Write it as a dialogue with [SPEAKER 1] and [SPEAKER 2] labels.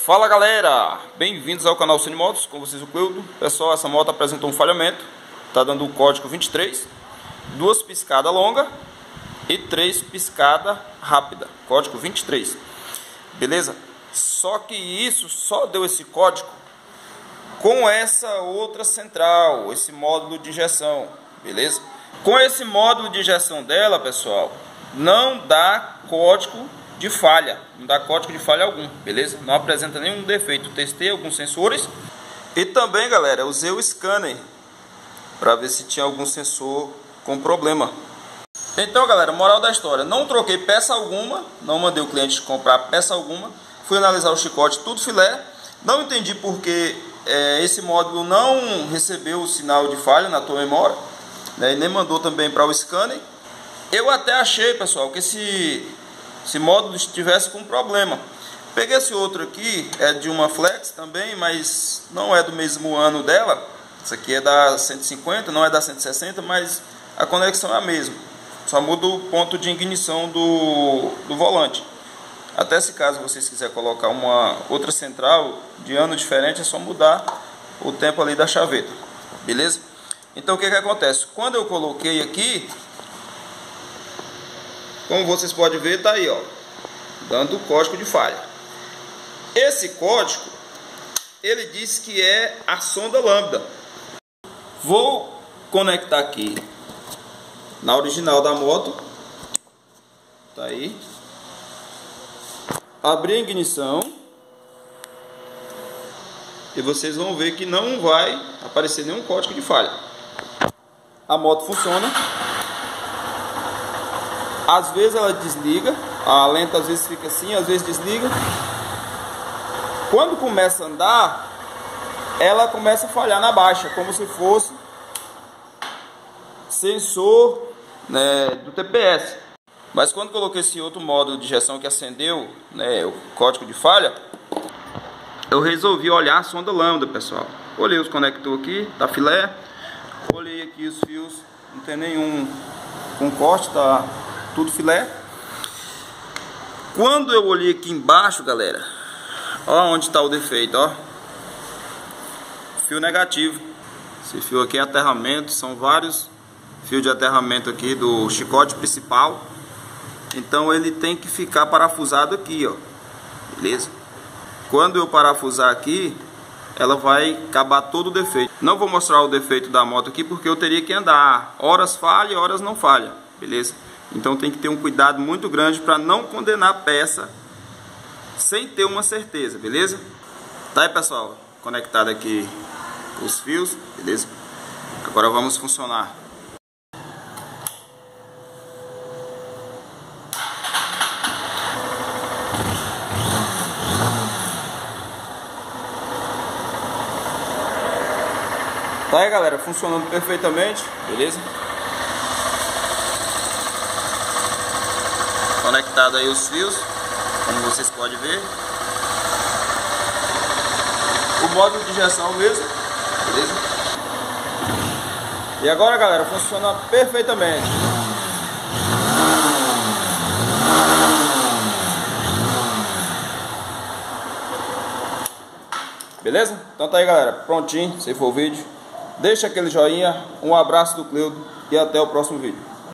[SPEAKER 1] Fala galera, bem-vindos ao canal Cinemotos, com vocês o Cleudo. Pessoal, essa moto apresentou um falhamento, tá dando o código 23, 2 piscadas longas e 3 piscadas rápida, código 23, beleza? Só que isso só deu esse código com essa outra central, esse módulo de injeção, beleza? Com esse módulo de injeção dela, pessoal, não dá código de falha, não dá código de falha algum, beleza? Não apresenta nenhum defeito. Testei alguns sensores e também, galera, usei o scanner para ver se tinha algum sensor com problema. Então, galera, moral da história, não troquei peça alguma, não mandei o cliente comprar peça alguma, fui analisar o chicote, tudo filé, não entendi porque esse módulo não recebeu o sinal de falha na tua memória, né, e nem mandou também para o scanner. Eu até achei, pessoal, que esse módulo estivesse com problema. Peguei esse outro aqui, é de uma Flex também, mas não é do mesmo ano dela. Essa aqui é da 150, não é da 160, mas a conexão é a mesma. Só muda o ponto de ignição do volante. Até se caso vocês quiserem colocar uma outra central de ano diferente, é só mudar o tempo ali da chaveta, beleza? Então o que acontece? Quando eu coloquei aqui, como vocês podem ver, tá aí, ó, dando o código de falha. Esse código, ele diz que é a sonda lambda. Vou conectar aqui na original da moto. Tá aí. Abrir a ignição. E vocês vão ver que não vai aparecer nenhum código de falha. A moto funciona. Às vezes ela desliga, a lenta às vezes fica assim, às vezes desliga. Quando começa a andar, ela começa a falhar na baixa, como se fosse sensor, né, do TPS. Mas quando coloquei esse outro módulo de injeção que acendeu, né, o código de falha, eu resolvi olhar a sonda lambda, pessoal. Olhei os conectores aqui, tá filé. Olhei aqui os fios, não tem nenhum com corte, tá tudo filé. Quando eu olhei aqui embaixo, galera, ó onde está o defeito, ó, fio negativo. Esse fio aqui é aterramento, são vários fios de aterramento aqui do chicote principal. Então ele tem que ficar parafusado aqui, ó, beleza? Quando eu parafusar aqui, ela vai acabar todo o defeito. Não vou mostrar o defeito da moto aqui porque eu teria que andar, horas falha, horas não falha, beleza? Então tem que ter um cuidado muito grande para não condenar a peça sem ter uma certeza, beleza? Tá aí, pessoal, conectado aqui os fios, beleza? Agora vamos funcionar. Tá aí, galera, funcionando perfeitamente, beleza? Conectado aí os fios, como vocês podem ver. O módulo de injeção mesmo, beleza? E agora, galera, funciona perfeitamente. Beleza? Então tá aí, galera, prontinho, se for o vídeo. Deixa aquele joinha, um abraço do Cleudo e até o próximo vídeo.